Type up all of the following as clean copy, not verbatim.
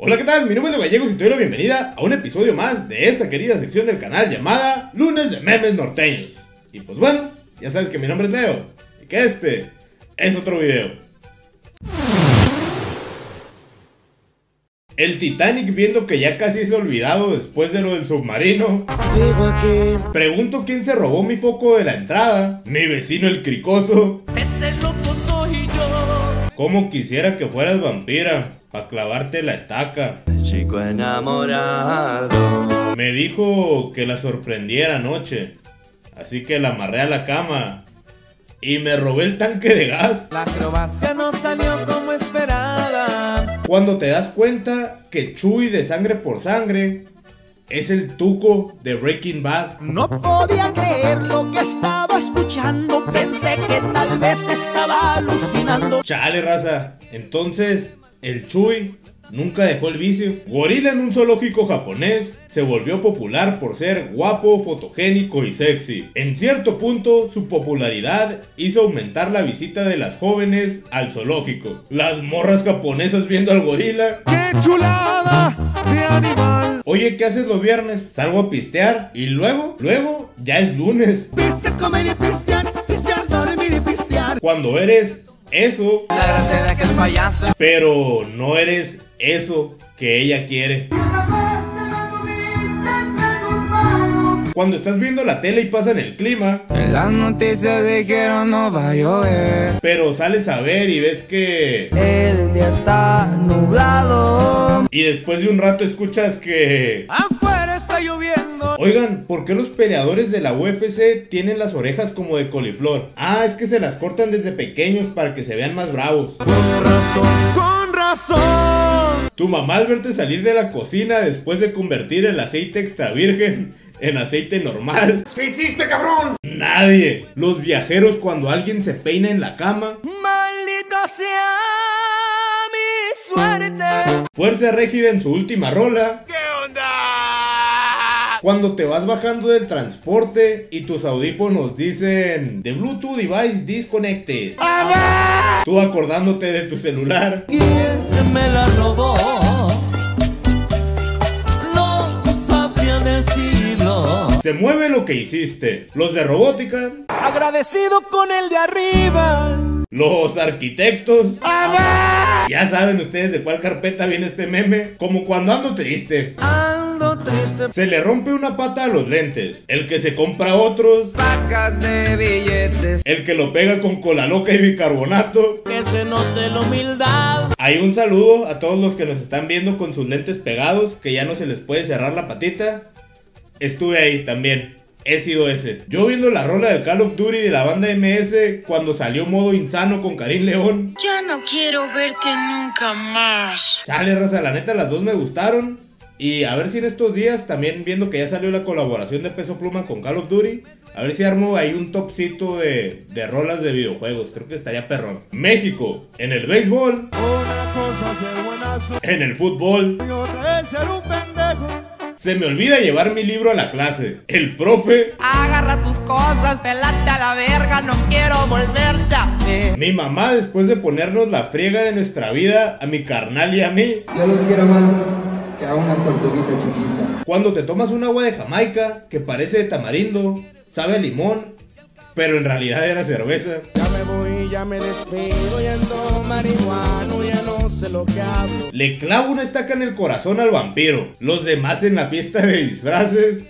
Hola, ¿qué tal? Mi nombre es Leo Gallegos y te doy la bienvenida a un episodio más de esta querida sección del canal llamada Lunes de Memes Norteños. Y pues bueno, ya sabes que mi nombre es Leo y que este es otro video. El Titanic viendo que ya casi se ha olvidado después de lo del submarino. Sigo aquí. Pregunto quién se robó mi foco de la entrada. Mi vecino el cricoso. Ese loco soy yo. Cómo quisiera que fueras vampira pa' clavarte la estaca. Chico enamorado. Me dijo que la sorprendiera anoche, así que la amarré a la cama y me robé el tanque de gas. La acrobacia no salió como esperaba. Cuando te das cuenta que Chuy de Sangre por Sangre es el Tuco de Breaking Bad. No podía creer lo que estaba escuchando. Pensé que tal vez estaba alucinando. Chale, raza. Entonces, el Chuy nunca dejó el vicio. Gorila en un zoológico japonés se volvió popular por ser guapo, fotogénico y sexy. En cierto punto, su popularidad hizo aumentar la visita de las jóvenes al zoológico. Las morras japonesas viendo al gorila. ¡Qué chulada de animal! Oye, ¿qué haces los viernes? Salgo a pistear y luego ya es lunes. Pistear, comer y pistear, dormir y pistear. Cuando eres eso, La gracia de aquel payaso. pero no eres eso que ella quiere. Cuando estás viendo la tele y pasan el clima, En las noticias dijeron no va a llover. pero sales a ver y ves que... El día está nublado. Y después de un rato escuchas que... Afuera está lloviendo. Oigan, ¿por qué los peleadores de la UFC tienen las orejas como de coliflor? Ah, es que se las cortan desde pequeños para que se vean más bravos. Con razón. Tu mamá al verte salir de la cocina después de convertir el aceite extra virgen en aceite normal. ¿Qué hiciste, cabrón? Nadie. Los viajeros cuando alguien se peina en la cama. Maldita sea mi suerte. Fuerza Régida en su última rola. ¿Qué onda? Cuando te vas bajando del transporte y tus audífonos dicen The Bluetooth device disconnected. Tú acordándote de tu celular. ¿Quién me la robó? No sabía decirlo. Se mueve lo que hiciste. Los de robótica. Agradecido con el de arriba. Los arquitectos. Ya saben ustedes de cuál carpeta viene este meme. Como cuando ando triste. Ando triste. Se le rompe una pata a los lentes. El que se compra otros. Pacas de billetes. El que lo pega con cola loca y bicarbonato. Que se note la humildad. Hay un saludo a todos los que nos están viendo con sus lentes pegados, que ya no se les puede cerrar la patita. Estuve ahí también. He sido ese. Yo viendo la rola del Call of Duty de la banda MS cuando salió modo insano con Karim León. Ya no quiero verte nunca más. Chale, raza, la neta las dos me gustaron. Y a ver si en estos días, también viendo que ya salió la colaboración de Peso Pluma con Call of Duty, a ver si armo ahí un topcito de rolas de videojuegos. Creo que estaría perrón. México, en el béisbol, Una cosa es ser buenazo en el fútbol. y otra es ser un pendejo. Se me olvida llevar mi libro a la clase. El profe, Agarra tus cosas, pelate a la verga, no quiero volverte a ver. mi mamá después de ponernos la friega de nuestra vida a mi carnal y a mí. Yo los quiero más que a una tortuguita chiquita. Cuando te tomas un agua de Jamaica que parece de tamarindo, sabe a limón, pero en realidad era cerveza. Ya me voy, ya me despido, ya ando marihuano, ya no sé lo que hablo. Le clavo una estaca en el corazón al vampiro. Los demás en la fiesta de disfraces.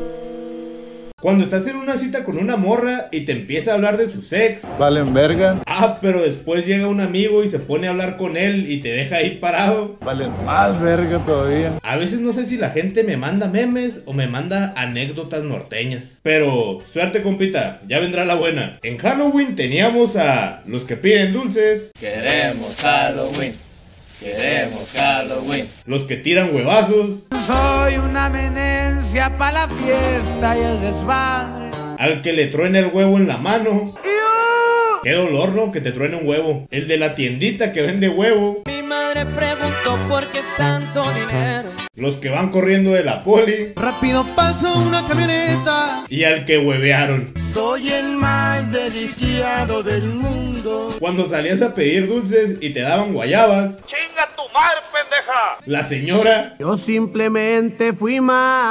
Cuando estás en una cita con una morra y te empieza a hablar de su sex. Valen verga, Ah, pero después llega un amigo y se pone a hablar con él y te deja ahí parado. valen más verga todavía. A veces no sé si la gente me manda memes o me manda anécdotas norteñas. Pero suerte, compita, ya vendrá la buena. En Halloween teníamos a los que piden dulces, Queremos Halloween, queremos Halloween. los que tiran huevazos, Soy una amenencia para la fiesta y el desmadre. al que le truena el huevo en la mano. Qué dolor, ¿no? Que te truene un huevo. El de la tiendita que vende huevo. Mi madre preguntó por qué tanto dinero. Los que van corriendo de la poli. Rápido pasó una camioneta. Y al que huevearon. Soy el más deseado del mundo. Cuando salías a pedir dulces y te daban guayabas. ¡Chinga tu madre! madre, pendeja! La señora: Yo simplemente fui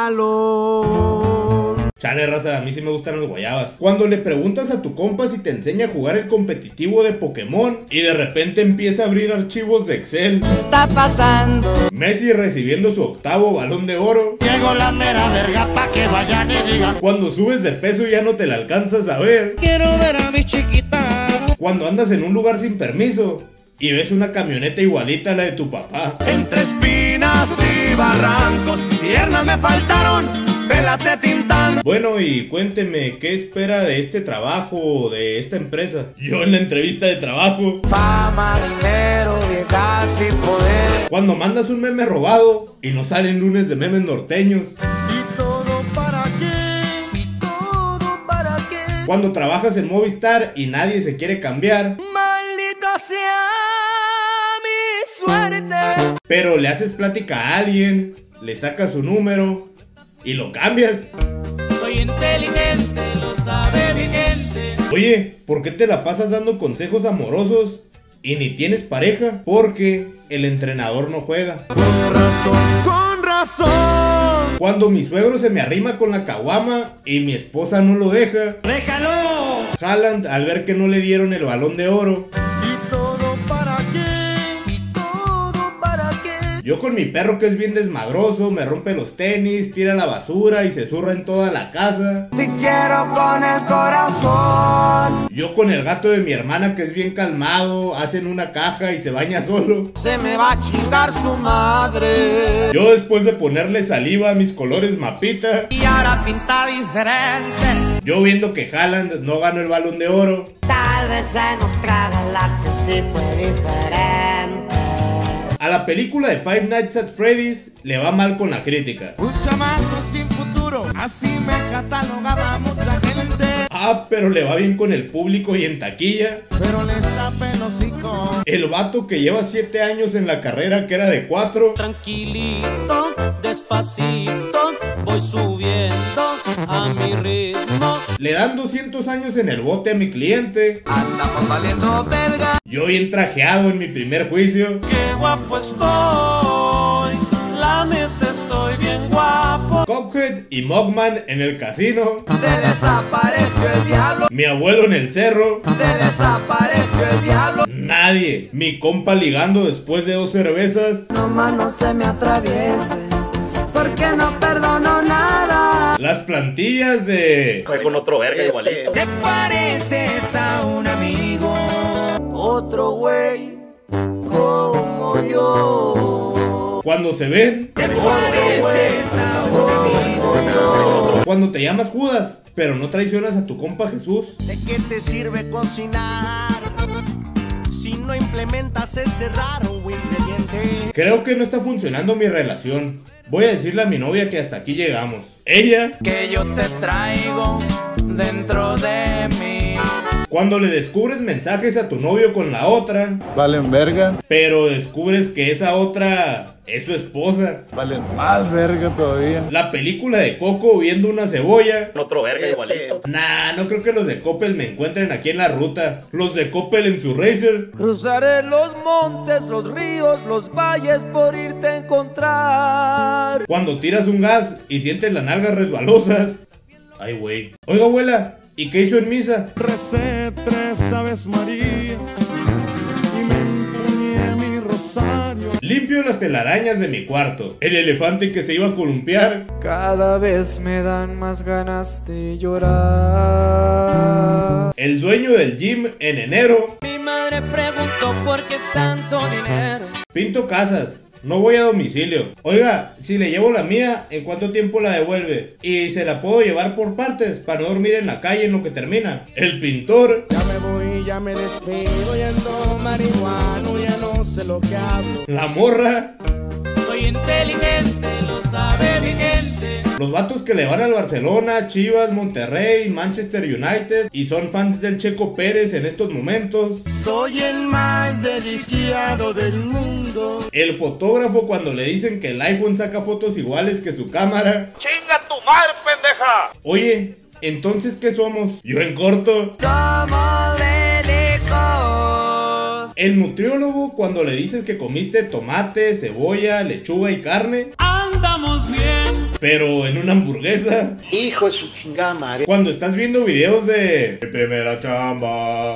malo. chale, raza, a mí sí me gustan las guayabas. Cuando le preguntas a tu compa si te enseña a jugar el competitivo de Pokémon y de repente empieza a abrir archivos de Excel. ¿Qué está pasando? Messi recibiendo su 8º balón de oro. Llegó la mera verga pa' que vayan y digan: Cuando subes de peso y ya no te la alcanzas a ver. quiero ver a mi chiquita. Cuando andas en un lugar sin permiso y ves una camioneta igualita a la de tu papá. Entre espinas y barrancos, piernas me faltaron, pélate Tintán. Bueno, y cuénteme, ¿qué espera de este trabajo, de esta empresa? Yo en la entrevista de trabajo: Fama, dinero, viejas y poder. cuando mandas un meme robado y no salen lunes de memes norteños. ¿Y todo para qué? ¿Y todo para qué? Cuando trabajas en Movistar y nadie se quiere cambiar, Maldita sea mi suerte. pero le haces plática a alguien, le sacas su número y lo cambias. Soy inteligente, lo sabe mi gente. Oye, ¿por qué te la pasas dando consejos amorosos y ni tienes pareja? Porque el entrenador no juega. Con razón. Cuando mi suegro se me arrima con la caguama y mi esposa no lo deja. ¡Déjalo! Haaland, al ver que no le dieron el balón de oro. ¿Y todo para qué? ¿Y todo para qué? Yo con mi perro, que es bien desmadroso, me rompe los tenis, tira la basura y se zurra en toda la casa. Te quiero con el corazón. Yo con el gato de mi hermana, que es bien calmado, hace en una caja y se baña solo. Se me va a chingar su madre. Yo después de ponerle saliva a mis colores mapita. Y ahora pinta diferente. Yo viendo que Haaland no ganó el balón de oro. Tal vez en otra galaxia sí fue diferente. A la película de Five Nights at Freddy's le va mal con la crítica. Un chamaco sin futuro, así me catalogaba mucha gente. Ah, pero le va bien con el público y en taquilla. Pero les tapé el hocico. El vato que lleva 7 años en la carrera, que era de 4. Tranquilito, despacito, voy subiendo a mi ritmo. Le dan 200 años en el bote a mi cliente. Andamos valiendo verga. Yo bien trajeado en mi primer juicio. Qué guapo estoy, la neta estoy bien guapo. Cuphead y Mugman en el casino. Se desapareció el diablo. Mi abuelo en el cerro. Se desapareció el diablo. Nadie. Mi compa ligando después de 2 cervezas. No más no se me atraviese, porque no perdono nada. Las plantillas de... Con otro verga igualito. Te pareces a un amigo. Otro güey como yo. Cuando se ven. Te pareces a un amigo. Cuando te llamas Judas, pero no traicionas a tu compa Jesús. ¿De qué te sirve cocinar si no implementas ese raro ingrediente? Creo que no está funcionando mi relación. Voy a decirle a mi novia que hasta aquí llegamos. Ella, Que yo te traigo dentro de mí. cuando le descubres mensajes a tu novio con la otra, Valen verga. pero descubres que esa otra es su esposa. Valen más verga todavía. La película de Coco viendo una cebolla. Otro verga igualito. Nah, no creo que los de Coppel me encuentren aquí en la ruta. Los de Coppel en su Racer. Cruzaré los montes, los ríos, los valles por irte a encontrar. Cuando tiras un gas y sientes las nalgas resbalosas. Ay, güey. Oiga, abuela, ¿y qué hizo en misa? Recé 3 Aves María y me empuñé mi rosario. Limpio las telarañas de mi cuarto. El elefante que se iba a columpiar. Cada vez me dan más ganas de llorar. El dueño del gym en enero. Mi madre preguntó por qué tanto dinero. Pinto casas. No voy a domicilio. Oiga, si le llevo la mía, ¿en cuánto tiempo la devuelve? Y se la puedo llevar por partes para no dormir en la calle en lo que termina. El pintor. Ya me voy, ya me despido, ya ando marihuano, ya no sé lo que hablo. La morra. Soy inteligente, lo sabe mi gente. Los vatos que le van al Barcelona, Chivas, Monterrey, Manchester United y son fans del Checo Pérez en estos momentos. Soy el más deliciado del mundo. El fotógrafo cuando le dicen que el iPhone saca fotos iguales que su cámara. ¡Chinga tu madre, pendeja! Oye, entonces ¿qué somos? Yo en corto. Como de lejos. El nutriólogo cuando le dices que comiste tomate, cebolla, lechuga y carne. Andamos bien. Pero en una hamburguesa. Hijo de su chingada madre. Cuando estás viendo videos de mi primera chamba.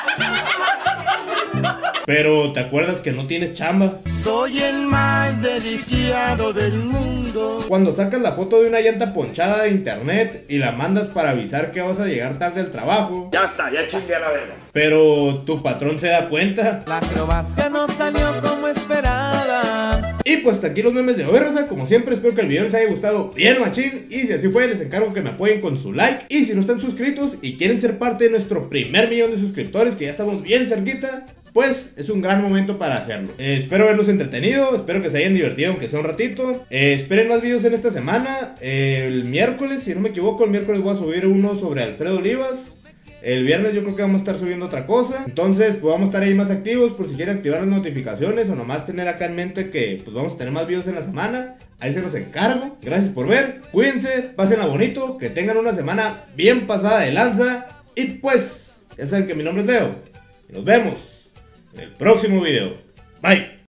Pero te acuerdas que no tienes chamba. Soy el más deseado del mundo. Cuando sacas la foto de una llanta ponchada de internet y la mandas para avisar que vas a llegar tarde al trabajo. Ya está, ya chingué a la verga. Pero tu patrón se da cuenta. La acrobacia no salió como esperaba. Y pues hasta aquí los memes de hoy, raza. Como siempre, espero que el video les haya gustado bien machín. Y si así fue, les encargo que me apoyen con su like. Y si no están suscritos y quieren ser parte de nuestro primer millón de suscriptores, que ya estamos bien cerquita, pues es un gran momento para hacerlo. Espero verlos entretenidos, espero que se hayan divertido aunque sea un ratito. Esperen más videos en esta semana. El miércoles, si no me equivoco, el miércoles voy a subir uno sobre Alfredo Olivas. El viernes yo creo que vamos a estar subiendo otra cosa. Entonces pues vamos a estar ahí más activos por si quieren activar las notificaciones o nomás tener acá en mente que pues vamos a tener más videos en la semana. Ahí se los encargo. Gracias por ver, cuídense, pásenla bonito, que tengan una semana bien pasada de lanza. Y pues, ya saben que mi nombre es Leo. Y nos vemos en el próximo video. Bye.